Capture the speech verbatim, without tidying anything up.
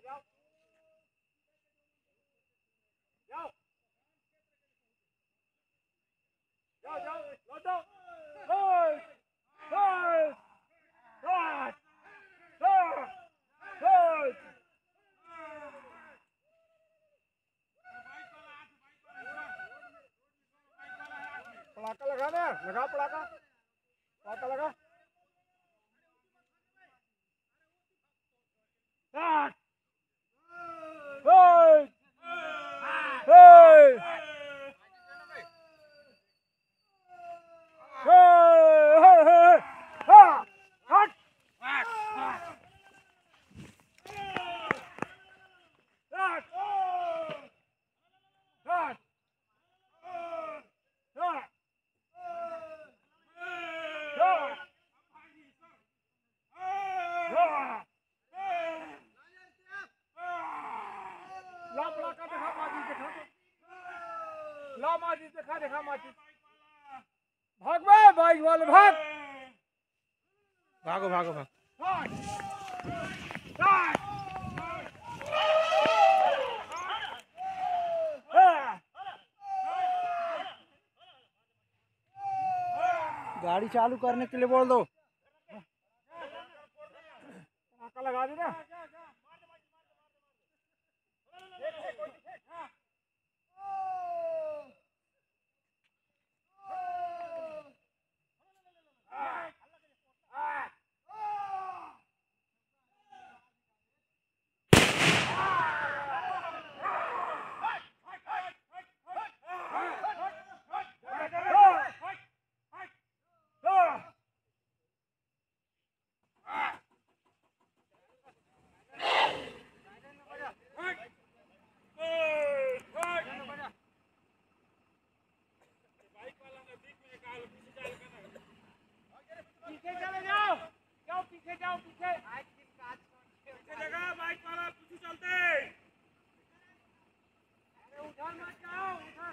जाओ जाओ लौटो। Hold hold shot shot hold. पड़ाका लगा ना, लगा पड़ाका, पड़ाका लगा। शॉट होल्ड होल्ड देखा देखा माची भाग बे बाइक वाले भाग भागो भागो भाग। गाड़ी चालू करने के लिए बोल दो। लगा दी ना। पीछे चले जाओ, जाओ पीछे जाओ पीछे। पीछे जगह बाइक वाला पीछे चलते। अरे उधर मत जाओ, उधर